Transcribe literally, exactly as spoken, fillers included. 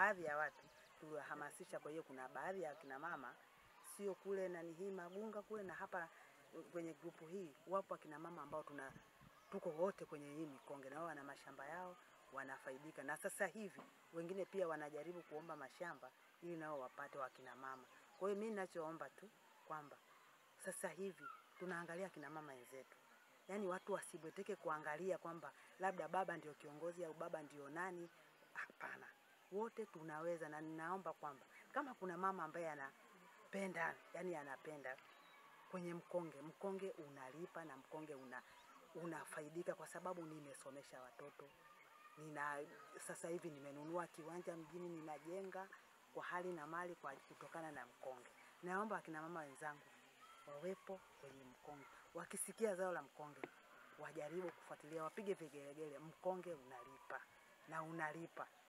baadhi ya watu tuliwahamasisha. Kwa hiyo kuna baadhi ya kina mama, sio kule na ni hii Magunga kule na hapa kwenye grupu hii, wapo kina mama ambao tuna tuko wote kwenye hii mikonge, na wao wana mashamba yao wanafaidika. Na sasa hivi wengine pia wanajaribu kuomba mashamba ili nao wapate wakina mama. Kwa hiyo mimi ninachoomba tu kwamba sasa hivi tunaangalia kina mama wenzetu. Yaani watu wasibweteke kuangalia kwamba labda baba ndio kiongozi au baba ndio nani. Hapana. Wote tunaweza, na ninaomba kwamba kama kuna mama ambaye anapenda, yani anapenda kwenye mkonge, mkonge unalipa na mkonge una unafaidika kwa sababu nimesomesha watoto. Nina sasa hivi nimenunua kiwanja mjini, ninajenga kwa hali na mali kwa kutokana na mkonge. Naomba akina mama wenzangu wawepo kwenye mkonge. Wakisikia zao la mkonge, wajaribu kufuatilia, wapige vigelegele. Mkonge unalipa na unalipa.